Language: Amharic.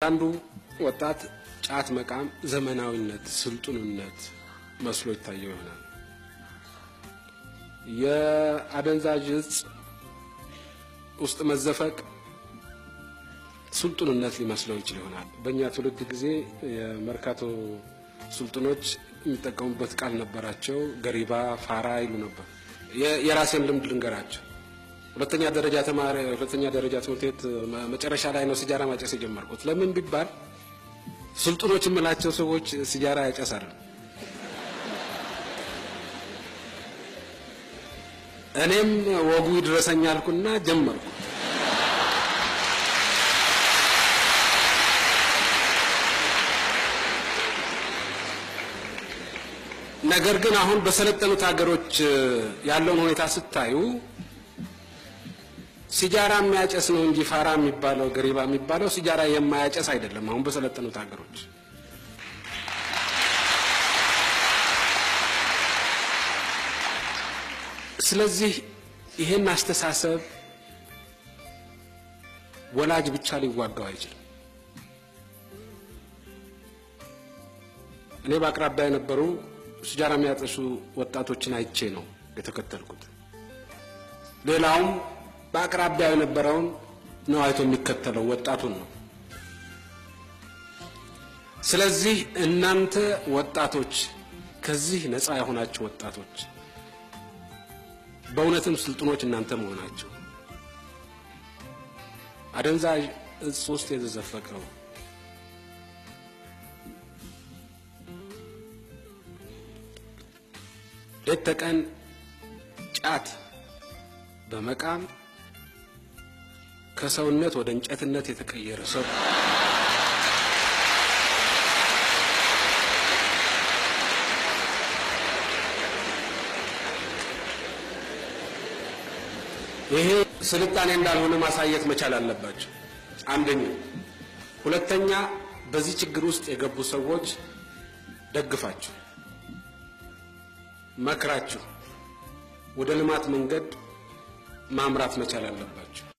አንዱ ወጣት ጫት መቃም ዘመናዊነት ስልጡንነት መስሎ ይታየው ይሆናል። የአደንዛዥ እጽ ውስጥ መዘፈቅ ስልጡንነት ሊመስለው ይችላል ይሆናል። በእኛ ትውልድ ጊዜ የመርካቶ ስልጡኖች የሚጠቀሙበት ቃል ነበራቸው። ገሪባ ፋራ ይሉ ነበር። የራሴን ልምድ ልንገራቸው። ሁለተኛ ደረጃ ትምህርት ቤት መጨረሻ ላይ ነው ሲጋራ ማጨስ የጀመርኩት። ለምን ቢባል ስልጡኖች የምላቸው ሰዎች ሲጋራ ያጨሳሉ። እኔም ወጉ ይድረሰኛልኩና ጀመርኩ። ነገር ግን አሁን በሰለጠኑት ሀገሮች ያለውን ሁኔታ ስታዩ ሲጋራ የሚያጨስ ነው እንጂ ፋራ የሚባለው ገሪባ የሚባለው ሲጋራ የማያጨስ አይደለም። አሁን በሰለጠኑት ሀገሮች ስለዚህ ይሄን አስተሳሰብ ወላጅ ብቻ ሊዋጋው አይችልም። እኔ በአቅራቢያ የነበሩ ሲጋራ የሚያጨሱ ወጣቶችን አይቼ ነው የተከተልኩት። ሌላውም በአቅራቢያ የነበረውን ነው አይቶ የሚከተለው ወጣቱን ነው። ስለዚህ እናንተ ወጣቶች ከዚህ ነፃ የሆናችሁ ወጣቶች በእውነትም ስልጡኖች እናንተ መሆናችሁ አደንዛዥ እጽ ውስጥ የተዘፈቀው ሌት ተቀን ጫት በመቃም ከሰውነት ወደ እንጨትነት የተቀየረ ሰው ይሄ ስልጣኔ እንዳልሆነ ማሳየት መቻል አለባቸው። አንደኛ። ሁለተኛ በዚህ ችግር ውስጥ የገቡ ሰዎች ደግፋችሁ መክራችሁ ወደ ልማት መንገድ ማምራት መቻል አለባችሁ።